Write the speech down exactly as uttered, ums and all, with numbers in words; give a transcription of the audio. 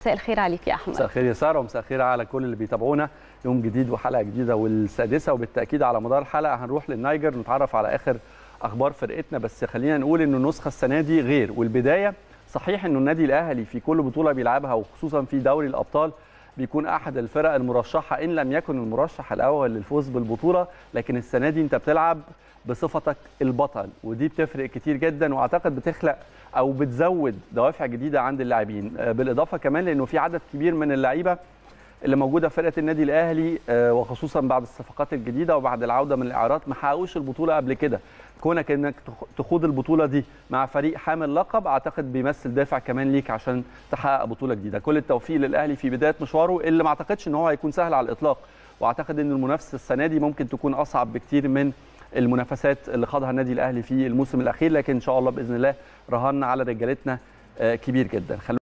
مساء الخير عليك يا احمد. مساء الخير يا ساره، ومساء الخير على كل اللي بيتابعونا. يوم جديد وحلقه جديده والسادسه، وبالتاكيد على مدار الحلقه هنروح للنيجر نتعرف على اخر اخبار فرقتنا. بس خلينا نقول انه النسخه السنه دي غير، والبدايه صحيح انه النادي الاهلي في كل بطوله بيلعبها وخصوصا في دوري الابطال بيكون احد الفرق المرشحه ان لم يكن المرشح الاول للفوز بالبطوله، لكن السنه دي انت بتلعب بصفتك البطل، ودي بتفرق كتير جدا، واعتقد بتخلق او بتزود دوافع جديده عند اللاعبين. بالاضافه كمان لانه في عدد كبير من اللعيبه اللي موجوده في فرقه النادي الاهلي، وخصوصا بعد الصفقات الجديده وبعد العوده من الاعارات ما حققوش البطوله قبل كده. كونك انك تخوض البطوله دي مع فريق حامل لقب اعتقد بيمثل دافع كمان ليك عشان تحقق بطوله جديده. كل التوفيق للاهلي في بدايه مشواره اللي ما اعتقدش ان هو هيكون سهل على الاطلاق، واعتقد ان المنافسه السنه دي ممكن تكون اصعب بكتير من المنافسات اللي خاضها النادي الاهلي في الموسم الاخير، لكن ان شاء الله باذن الله رهنا على رجالتنا كبير جدا.